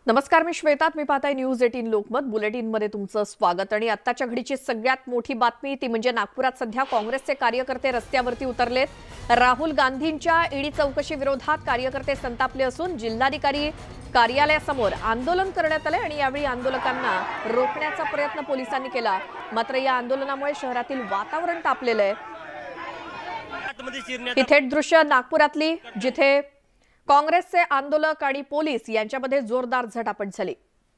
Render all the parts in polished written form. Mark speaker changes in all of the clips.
Speaker 1: नमस्कार, मी श्वेता. मी पाहताय news 18 Lokmat. Bulletin मध्ये तुमचं स्वागत. आणि आत्ताच्या घडीची सगळ्यात मोठी बातमी ती म्हणजे नागपुरात सध्या काँग्रेसचे कार्यकर्ते रस्त्यावरती उतरलेत. राहुल गांधींच्या ईडी चौकशी विरोधात कार्यकर्ते संतापले असून जिल्हाधिकारी कार्यालयासमोर आंदोलन करण्यात आले आणि यावेळी आंदोलकांना रोखण्याचा प्रयत्न पोलिसांनी केला. मात्र या आंदोलनामुळे शहरातील वातावरण तापलेलं आहे. ही थेट दृश्य नागपुरातली, जिथे काँग्रेसचे आंदोलक आणि पोलीस यांच्यामध्ये जोरदार झटापट झाली.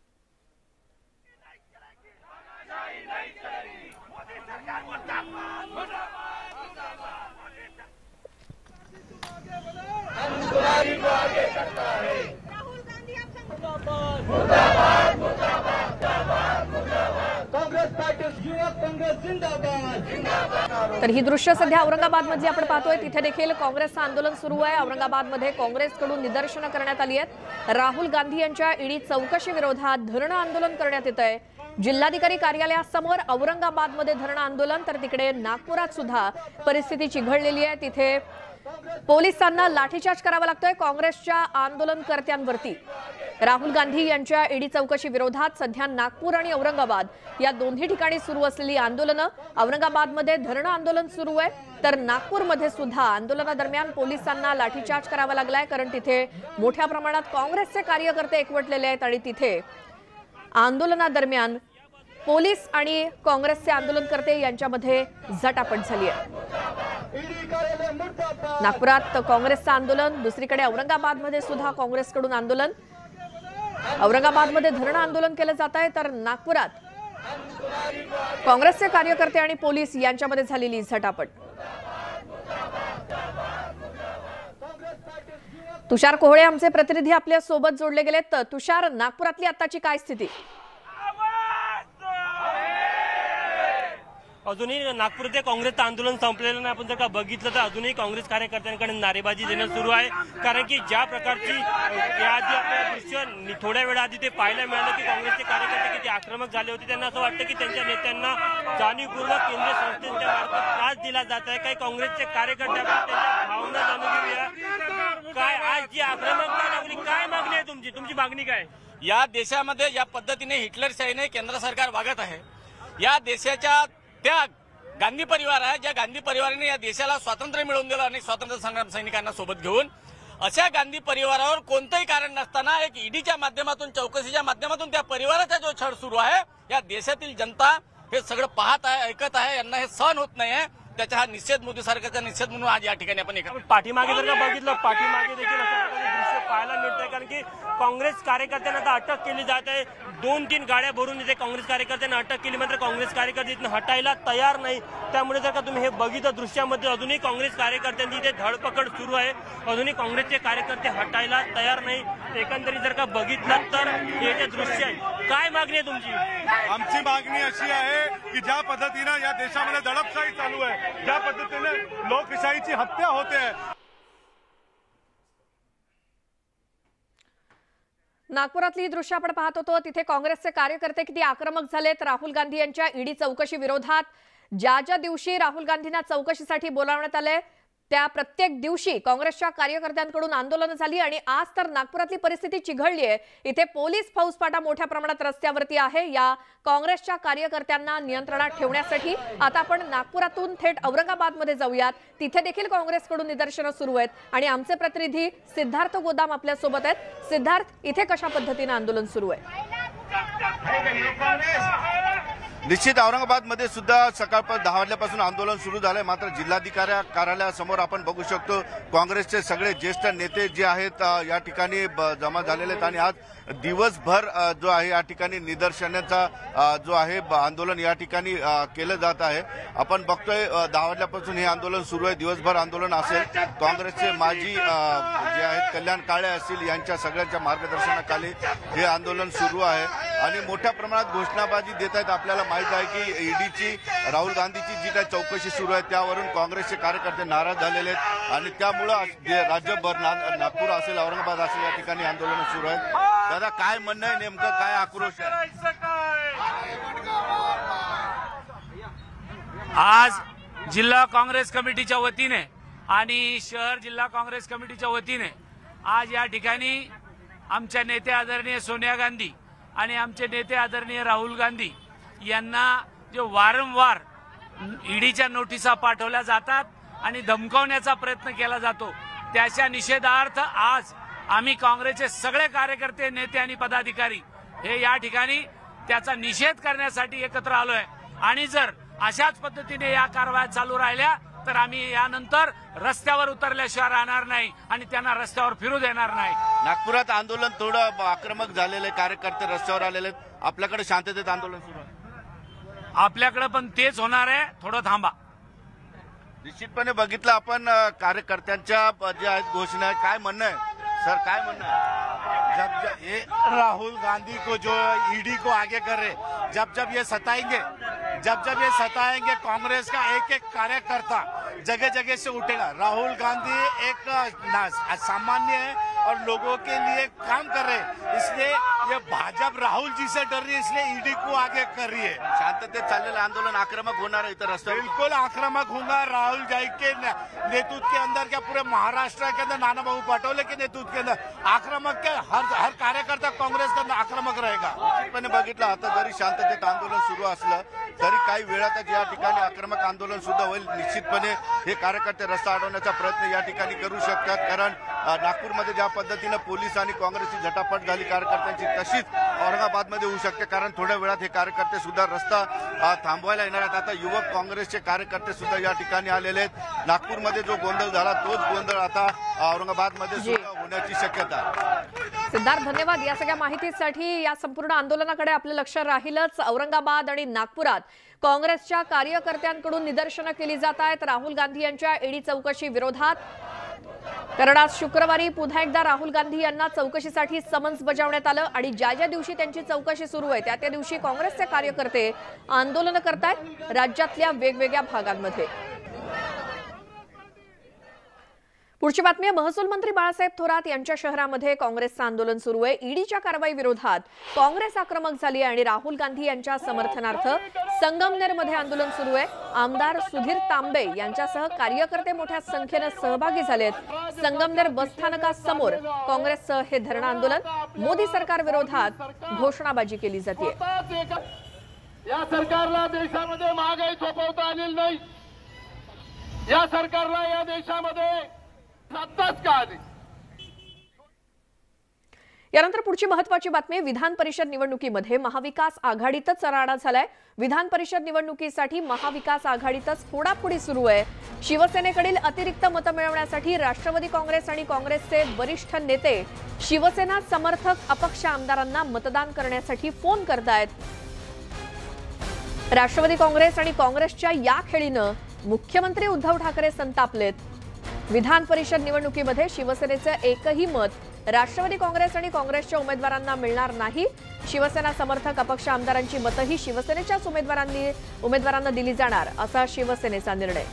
Speaker 1: तर ही दृश्य सध्या औरंगाबाद मध्ये आपण पाहतोय. तिथे देखील काँग्रेसचं आंदोलन सुरू आहे. औरंगाबादमध्ये काँग्रेसकडून निदर्शनं करण्यात आली आहेत. राहुल गांधी यांच्या ईडी चौकशी विरोधात धरणं आंदोलन करण्यात येत आहे. जिल्हाधिकारी कार्यालयासमोर औरंगाबादमध्ये धरणं आंदोलन, तर तिकडे नागपुरात सुद्धा परिस्थिती चिघळलेली आहे. तिथे पोलिसांना लाठीचार्ज करावा लागतोय काँग्रेसच्या आंदोलनकर्त्यांवरती. राहुल गांधी यांच्या ईडी चौकशी विरोधात सध्या नागपूर आणि औरंगाबाद या दोन्ही ठिकाणी सुरू असलेली आंदोलनं. औरंगाबादमध्ये धरणं आंदोलन सुरू आहे, तर नागपूरमध्ये सुद्धा आंदोलनादरम्यान पोलिसांना लाठीचार्ज करावा लागलाय, कारण तिथे मोठ्या प्रमाणात काँग्रेसचे कार्यकर्ते एकवटलेले आहेत आणि तिथे आंदोलनादरम्यान पोलीस आणि काँग्रेसचे आंदोलनकर्ते यांच्यामध्ये झटापट झाली आहे. नागपुरात काँग्रेसचं आंदोलन, दुसरीकडे औरंगाबादमध्ये सुद्धा काँग्रेसकडून आंदोलन. औरंगाबादमध्ये धरणं आंदोलन केलं जात आहे, तर नागपुरात काँग्रेसचे कार्यकर्ते आणि पोलीस यांच्यामध्ये झालेली झटापट. तुषार कोहळे आमचे प्रतिनिधी आपल्या सोबत जोडले गेलेत. तुषार, नागपुरातली आताची काय स्थिती?
Speaker 2: अजूनही नागपूरचे काँग्रेसचं आंदोलन संपलेलं नाही. आपण जर का बघितलं तर अजूनही काँग्रेस कार्यकर्त्यांकडे नारेबाजी देणं सुरू आहे. कारण की ज्या प्रकारची याआधी आपल्याला दृश्य थोड्या वेळाआधी ते पाहायला मिळालं की काँग्रेसचे कार्यकर्ते किती आक्रमक झाले होते. त्यांना असं वाटतं की त्यांच्या नेत्यांना जाणीवपूर्वक केंद्रीय संस्थांच्या मार्फत त्रास दिला जात आहे. काही काँग्रेसचे कार्यकर्ते आपण त्यांच्या भावना जाणून घेऊया. काय आज जी आक्रमकता लागली, काय मागणी आहे तुमची? तुमची मागणी काय?
Speaker 3: या देशामध्ये या पद्धतीने हिटलरशाहीने केंद्र सरकार वागत आहे. या देशाच्या त्या गांधी परिवार आहे, ज्या गांधी परिवाराने या देशाला स्वातंत्र्य मिळवून दिलं आणि स्वातंत्र्य संग्राम सैनिकांना सोबत घेऊन, अशा गांधी परिवारावर कोणतंही कारण नसताना एक ईडीच्या माध्यमातून, चौकशीच्या माध्यमातून त्या परिवाराचा जो छळ सुरू आहे, या देशातील जनता हे सगळं पाहत आहे, ऐकत आहे. यांना हे सहन होत नाहीये. त्याचा हा निषेध, मोदी सरकारचा निषेध म्हणून आज या ठिकाणी आपण
Speaker 2: पाठीमागे जर का बघितलं, पाठीमागे देखील असं दृश्य पाहायला मिळतंय. कारण की काँग्रेस कार्यकर्त्यांना आता अटक केली जात आहे. 2-3 गाड्या भरून इथे काँग्रेस कार्यकर्त्यांना अटक केली, मात्र काँग्रेस कार्यकर्ते इथून हटायला तयार नाही. त्यामुळे जर का तुम्ही हे बघितलं दृश्यामध्ये, अजूनही काँग्रेस कार्यकर्त्यांची इथे धडपकड सुरू आहे. अजूनही काँग्रेसचे कार्यकर्ते हटायला तयार नाही. एकंदरीत जर का बघितलं तर हे जे दृश्य आहे, काय मागणी आहे तुमची?
Speaker 4: आमची मागणी अशी आहे की ज्या पद्धतीनं या देशामध्ये दडपशाही चालू आहे, ज्या पद्धतीने लोकशाहीची हत्या होते.
Speaker 1: नागपुरातली दृश्य आपण पाहत होतो. तिथे काँग्रेसचे कार्यकर्ते किती आक्रमक झालेत. राहुल गांधी यांच्या ईडी चौकशी विरोधात ज्या दिवशी राहुल गांधींना चौकशीसाठी बोलावण्यात आले, त्या प्रत्येक दिवशी काँग्रेसच्या कार्यकर्त्यांकडून आंदोलनं झाली आणि आज तर नागपुरातली परिस्थिती चिघळली आहे. इथे पोलीस फौजफाटा मोठ्या प्रमाणात रस्त्यावरती आहे या काँग्रेसच्या कार्यकर्त्यांना नियंत्रणात ठेवण्यासाठी. आता आपण नागपुरातून थेट औरंगाबादमध्ये जाऊयात. तिथे देखील काँग्रेसकडून निदर्शनं सुरू आहेत आणि आमचे प्रतिनिधी सिद्धार्थ गोदाम आपल्या सोबत आहेत. सिद्धार्थ, इथे कशा पद्धतीने आंदोलन सुरू आहे?
Speaker 4: निश्चित औरंगाबादमध्ये सुद्धा सकाळपासून 10 वाजल्यापासून आंदोलन सुरू झालंय. मात्र जिल्हाधिकारी कार्यालयासमोर आपण बघू शकतो काँग्रेसचे सगळे ज्येष्ठ नेते जे आहेत या ठिकाणी जमा झालेले आहेत आणि आज दिवसभर जो आहे या ठिकाणी निदर्शनाचा जो आहे आंदोलन या ठिकाणी केलं जात आहे. आपण बघतोय 10 वाजल्यापासून हे आंदोलन सुरू आहे. दिवसभर आंदोलन असेल. काँग्रेसचे माजी जे आहेत कल्याण काळे असतील, यांच्या सगळ्यांच्या मार्गदर्शनाखाली हे आंदोलन सुरू आहे आणि मोठ्या प्रमाणात घोषणाबाजी देत आहेत. आपल्याला माहित आहे की ईडीची, राहुल गांधीची जी काही चौकशी सुरू आहे त्यावरून काँग्रेसचे कार्यकर्ते नाराज झालेले आहेत आणि त्यामुळं राज्यभर नागपूर असेल, औरंगाबाद असेल, या ठिकाणी आंदोलन सुरू आहेत. दादा, काय म्हणणं आहे, नेमकं काय आक्रोश आहे?
Speaker 5: आज जिल्हा काँग्रेस कमिटीच्या वतीने आणि शहर जिल्हा काँग्रेस कमिटीच्या वतीने आज या ठिकाणी आमच्या नेते आदरणीय सोनिया गांधी आणि आमचे नेते आदरणीय राहुल गांधी यांना जे वारंवार ईडीच्या नोटिसा पाठवल्या जातात आणि धमकावण्याचा प्रयत्न केला जातो, त्याच्या निषेधार्थ आज आम्ही काँग्रेसचे सगळे कार्यकर्ते, नेते आणि पदाधिकारी हे या ठिकाणी त्याचा निषेध करण्यासाठी एकत्र आलोय। आणि जर अशाच पद्धतीने या कारवाया चालू राहिल्या तर आम्ही यानंतर रस्त्यावर उतरल्याशिवाय राहणार नाही आणि त्यांना रस्त्यावर फिरू देणार नाही।
Speaker 4: नागपुरात आंदोलन थोडं आक्रमक झालेलं आहे, कार्यकर्ते रस्त्यावर आलेले आहेत, आपल्याकडे शांततेत आंदोलन सुरू आहे।
Speaker 5: आपल्याकडे पण तेच होणार आहे, थोडं थांबा।
Speaker 4: निश्चितपणे बघितलं आपण कार्यकर्त्यांच्या ज्या आहेत घोषणा, काय म्हणणं आहे सर, काय म्हणणं आहे?
Speaker 6: जब ये राहुल गांधी को जो ईडी को आगे कर रहे, जब ये सताएंगे, जब ये सताएंगे, कांग्रेस का एक एक कार्यकर्ता जगह जगह से उठेगा। राहुल गांधी एक सामान्य है और लोगों के लिए काम कर रहे हैं, इसलिए ये भाजपा राहुल जी से डर रही है, इसलिए ईडी को आगे कर रही है।
Speaker 4: शांततेत चाललेलं आंदोलन आक्रमक होणार आहे इतर रस्त्यावर?
Speaker 6: बिल्कुल आक्रामक होगा। राहुल जी के नेतृत्व के अंदर, क्या पूरे महाराष्ट्र के अंदर नाना बाबू पटोले के नेतृत्व के अंदर आक्रामक के हर कार्यकर्ता काँग्रेस का आक्रमक रहेगा।
Speaker 4: पण बघितलं आता जरी शांततेत आंदोलन सुरू असलं तरी काही वेळातच या ठिकाणी आक्रमक आंदोलन सुद्धा होईल। निश्चितपणे हे कार्यकर्ते रस्ता अडवण्याचा प्रयत्न या ठिकाणी करू शकतात, कारण नागपूरमध्ये ज्या पद्धतीने पोलीस आणि काँग्रेसची झटापट झाली कार्यकर्त्यांची, तशीच औरंगाबादमध्ये होऊ शकते, कारण थोड्या वेळात हे कार्यकर्ते सुद्धा रस्ता थांबवायला येणार आहेत। आता युवक काँग्रेसचे कार्यकर्ते सुद्धा या ठिकाणी आलेले आहेत। नागपूरमध्ये जो गोंधळ झाला तोच गोंधळ आता औरंगाबादमध्ये सुद्धा होण्याची शक्यता आहे।
Speaker 1: सिद्धार्थ, धन्यवाद या सगळ्या माहितीसाठी। या संपूर्ण आंदोलनाकडे आपलं लक्ष राहीलच। औरंगाबाद आणि नागपुरात काँग्रेसच्या कार्यकर्त्यांकडून निदर्शनं केली जात आहेत राहुल गांधी यांच्या ईडी चौकशी विरोधात। कारण आज शुक्रवारी पुन्हा एकदा राहुल गांधी यांना चौकशीसाठी समन्स बजावण्यात आलं आणि ज्या ज्या दिवशी त्यांची चौकशी सुरू आहे त्या दिवशी काँग्रेसचे कार्यकर्ते आंदोलन करतायत राज्यातल्या वेगवेगळ्या भागांमध्ये। पुढची बातमी आहे, महसूल मंत्री बाळासाहेब थोरात यांच्या शहरामध्ये काँग्रेसचं आंदोलन सुरू आहे। ईडीच्या कारवाई विरोधात काँग्रेस आक्रमक झाली आणि राहुल गांधी यांच्या समर्थनार्थ संगमनेरमध्ये आंदोलन सुरू आहे। आमदार सुधीर तांबे यांच्यासह कार्यकर्ते मोठ्या संख्येने सहभागी झालेत। संगमनेर बसस्थानकासमोर काँग्रेसचं हे धरणं आंदोलन। मोदी सरकार विरोधात घोषणाबाजी केली जाते।
Speaker 7: या सरकारला देशामध्ये महागाई थोपवता आलेली नाही, या सरकारला या देशामध्ये
Speaker 1: यानंतर पुढची महत्त्वाची बातमी, विधान परिषद निवडणुकीमध्ये महाविकास आघाडीतच राडा झालाय। विधान परिषद निवडणुकीसाठी महाविकास आघाडीतच फोडाफोडी सुरू आहे। शिवसेनेकडील अतिरिक्त मतं मिळवण्यासाठी राष्ट्रवादी काँग्रेस आणि काँग्रेसचे वरिष्ठ नेते शिवसेना समर्थक अपक्ष आमदारांना मतदान करण्यासाठी फोन करतायत। राष्ट्रवादी काँग्रेस आणि काँग्रेसच्या या खेळीनं मुख्यमंत्री उद्धव ठाकरे संतापलेत। विधान परिषद निवडणुकीमध्ये शिवसेनेचं एकही मत राष्ट्रवादी काँग्रेस आणि काँग्रेसच्या उमेदवारांना मिळणार नाही। शिवसेना समर्थक अपक्ष आमदारांची मतंही शिवसेनेच्याच उमेदवारांना दिली जाणार असा शिवसेनेचा निर्णय।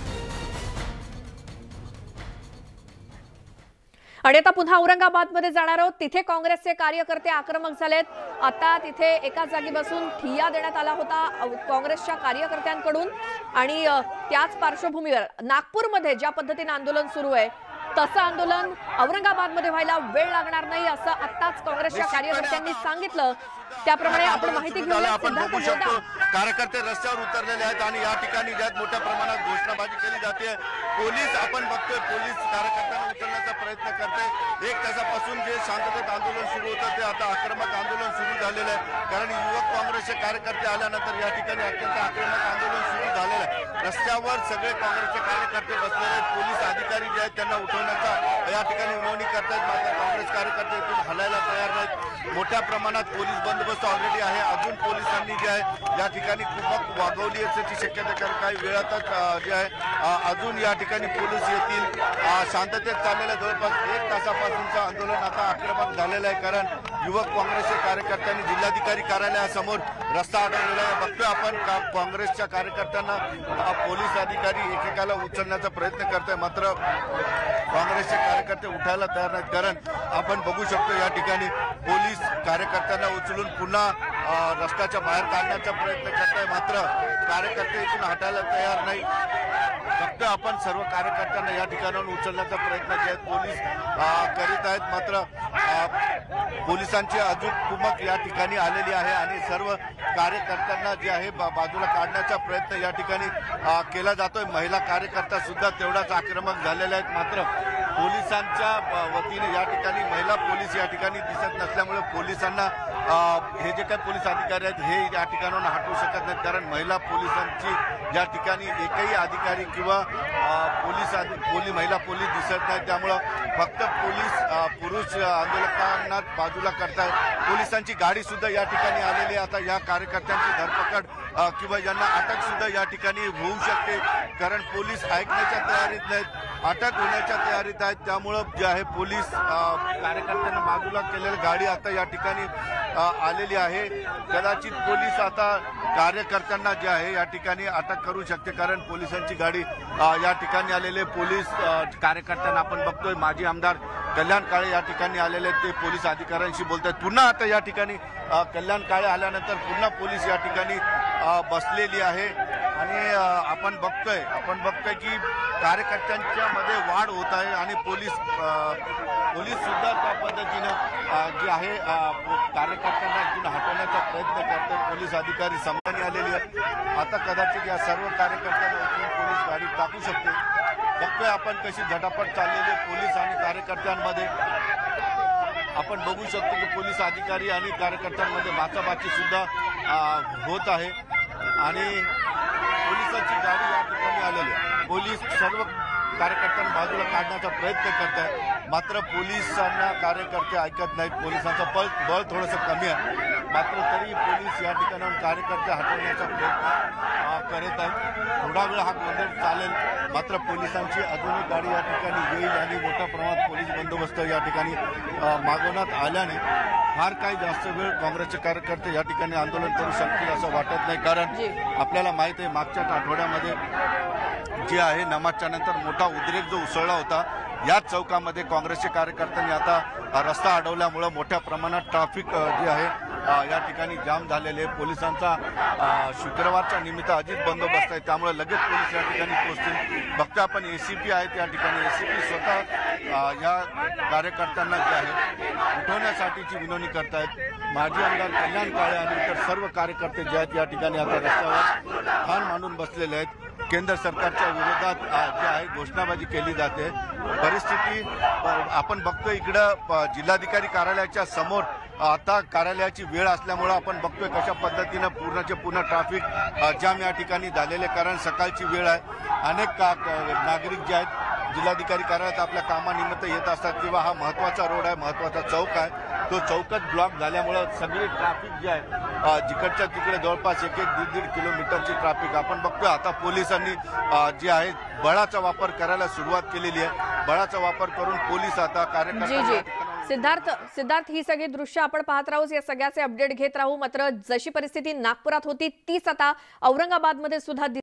Speaker 1: आणि आता पुन्हा औरंगाबादमध्ये जाणार आहोत, तिथे काँग्रेसचे कार्यकर्ते आक्रमक झालेत। आता तिथे एका जागी बसून ठिय्या देण्यात आला होता काँग्रेसच्या कार्यकर्त्यांकडून आणि त्याच पार्श्वभूमीवर नागपूरमध्ये ज्या पद्धतीने आंदोलन सुरू आहे तसं आंदोलन औरंगाबादमध्ये व्हायला वेळ लागणार नाही असं आत्ताच काँग्रेसच्या कार्यकर्त्यांनी सांगितलं। त्याप्रमाणे आपण माहिती घेऊया।
Speaker 4: आपण बघू शकतो कार्यकर्ते रस्त्यावर उतरलेले आहेत आणि या ठिकाणी ज्यात मोठ्या प्रमाणात घोषणाबाजी केली जाते। पोलीस आपण बघतोय, पोलीस कार्यकर्त्यांना उचलण्याचा प्रयत्न करते। एक तासापासून जे शांततेत आंदोलन सुरू होतं ते आता आक्रमक आंदोलन सुरू झालेलं आहे, कारण युवक काँग्रेसचे कार्यकर्ते आल्यानंतर या ठिकाणी अत्यंत आक्रमक आंदोलन सुरू झालेलं आहे। रस्त्यावर सगळे काँग्रेसचे कार्यकर्ते बसलेले आहेत, पोलीस अधिकारी जे आहेत त्यांना उठवण्याचा या ठिकाणी विनवणी करतायत, मात्र काँग्रेस कार्यकर्ते इथून हलायला तयार नाहीत। मोठ्या प्रमाणात पोलीस बंदोबस्त ऑलरेडी आहे। अजून पोलिसांनी जे आहे या ठिकाणी कुमक वागवली असल्याची शक्यता, कारण काही वेळातच जे आहे अजून या ठिकाणी पोलीस येतील। शांततेत चाललेलं जवळपास एक तासापासूनचं आंदोलन आता आक्रमक झालेलं आहे, कारण युवक काँग्रेसच्या कार्यकर्त्यांनी जिल्हाधिकारी कार्यालयासमोर रस्ता अडवलेला आहे। बघतोय आपण काँग्रेसच्या कार्यकर्त्यांना पोलीस अधिकारी एकेकाला उचलण्याचा प्रयत्न करतोय, मात्र काँग्रेसचे कार्यकर्ते उठायला तयार नाहीत, कारण आपण बघू शकतो या ठिकाणी पोलीस कार्यकर्त्यांना उचलून पुन्हा रस्त्याच्या बाहेर काढण्याचा प्रयत्न करताय, मात्र कार्यकर्ते इथून हटायला तयार नाही। फक्त आपण सर्व कार्यकर्त्यांना या ठिकाणाहून उचलण्याचा प्रयत्न जे आहेत पोलीस करीत आहेत, मात्र पोलिसांची अजून कुमक या ठिकाणी आलेली आहे आणि सर्व कार्यकर्त्यांना जे आहे बाजूला काढण्याचा प्रयत्न या ठिकाणी केला जातोय। महिला कार्यकर्ता सुद्धा तेवढाच आक्रमक झालेले आहेत, मात्र पोलिसांच्या वतीने या ठिकाणी महिला पोलीस या ठिकाणी दिसत नसल्यामुळे पोलिसांना हे जे काही पोलीस अधिकारी आहेत हे या ठिकाणाहून हटवू शकत नाहीत, कारण महिला पोलिसांची या ठिकाणी एकही अधिकारी किंवा महिला पोलीस दिसत नाहीत। त्यामुळं फक्त पुरुष आंदोलकांना बाजूला करतायत। पोलिसांची गाडी सुद्धा या ठिकाणी आलेली आहे। आता या कार्यकर्त्यांची धरपकड किंवा यांना अटक सुद्धा या ठिकाणी होऊ शकते, कारण पोलीस ऐकण्याच्या तयारीत नाहीत, अटक होण्याच्या तयारीत आहेत। त्यामुळं जे आहे पोलीस कार्यकर्त्यांना बाजूला केलेली गाडी आता या ठिकाणी आलेली आहे। कदाचित पोलीस आता कार्यकर्त्यांना जे आहे या ठिकाणी अटक करू शकते, कारण पोलिसांची गाडी या ठिकाणी आलेले पोलीस कार्यकर्त्यांना आपण बघतोय। माजी आमदार कल्याण काळे या ठिकाणी आलेले ते पोलीस अधिकाऱ्यांशी बोलतात। पुन्हा आता या ठिकाणी कल्याण काळे आल्यानंतर पुन्हा पोलीस या ठिकाणी बसलेली आहे आणि आपण बघतोय की कार्यकर्त्यांच्या मध्ये वाढ होत आहे आणि पोलीस सुद्धा त्या पद्धतीनं जे आहे कार्यकर्त्यांना इथून हटवण्याचा प्रयत्न करतात। पोलीस अधिकारी समाधानी आलेले आहेत। आता कदाचित या सर्व कार्यकर्त्यांना उचलून पोलीस गाडी टाकू शकते। बघतोय आपण कशी झटापट चाललेली पोलीस आणि कार्यकर्त्यांमध्ये। आपण बघू शकतो की पोलीस अधिकारी आणि कार्यकर्त्यांमध्ये बाचाबाची सुद्धा होत आहे आणि पोलिसांची गाडी या ठिकाणी आलेली आहे। पोलीस सर्व कार्यकर्त्यांना बाजूला काढण्याचा प्रयत्न करत आहेत, मात्र पोलिसांना कार्यकर्ते ऐकत नाहीत। पोलिसांचा बळ थोडंसं कमी आहे, मात्र तरी पोलीस या ठिकाणाहून कार्यकर्ते हटवण्याचा प्रयत्न करत आहेत। थोडा वेळ हा गोंधळ चालेल, मात्र पोलिसांची अजूनही गाडी या ठिकाणी येईल आणि मोठ्या प्रमाणात पोलीस बंदोबस्त या ठिकाणी मागवण्यात आल्याने फार काही जास्त वेळ काँग्रेसचे कार्यकर्ते या ठिकाणी आंदोलन करू शकतील असं वाटत नाही, कारण आपल्याला माहिती आहे मागच्याच आठवड्यामध्ये जे आहे नमाजच्या नंतर मोठा उद्रेक जो उसळला होता, याच चौकामध्ये काँग्रेसच्या कार्यकर्त्यांनी आता रस्ता अडवल्यामुळे मोठ्या प्रमाणात ट्रॅफिक जे आहे या ठिकाणी जाम झालेले। पोलिसांचा शुक्रवारच्या निमित्त अधिक बंदोबस्त आहे, त्यामुळे लगेच पोलीस या ठिकाणी पोहोचतील। फक्त आपण एसीपी आहेत या ठिकाणी, एसीपी स्वतः या कार्यकर्त्यांना जे आहे उठवण्यासाठीची विनवणी करतायत। माजी आमदार कल्याण काळे आणि इतर सर्व कार्यकर्ते जे आहेत या ठिकाणी आता रस्त्यावर ठाण मांडून बसलेले आहेत। केंद्र सरकारच्या विरोधात जे आहे घोषणाबाजी केली जाते। परिस्थिती आपण बघतोय इकडं जिल्हाधिकारी कार्यालयाच्या समोर आता कार्यालयाची वेळ असल्यामुळे आपण बघतोय कशा पद्धतीनं पूर्ण ट्रॅफिक जाम या ठिकाणी झालेले, कारण सकाळची वेळ आहे। अनेक नागरिक जे आहेत जिल्हाधिकारी कार्यालयात आपल्या कामानिमित्त येत असतात किंवा हा महत्वाचा रोड आहे, महत्वाचा चौक आहे, तो चौकच ब्लॉक झाल्यामुळे सगळी ट्रॅफिक जी आहे जिकडच्या तिकडे जवळपास 1-1.5 किलोमीटरची ट्रॅफिक आपण बघतोय। आता पोलिसांनी जे आहे बळाचा वापर करायला सुरुवात केलेली आहे। बळाचा वापर करून पोलीस आता कार्यकर्ते
Speaker 1: सिद्धार्थ ही सगळी दृश्य आपण पाहत राहू, या सगळ्याचे अपडेट घेत राहू। मात्र जशी परिस्थिती नागपुरात होती तीच आता औरंगाबादमध्ये सुद्धा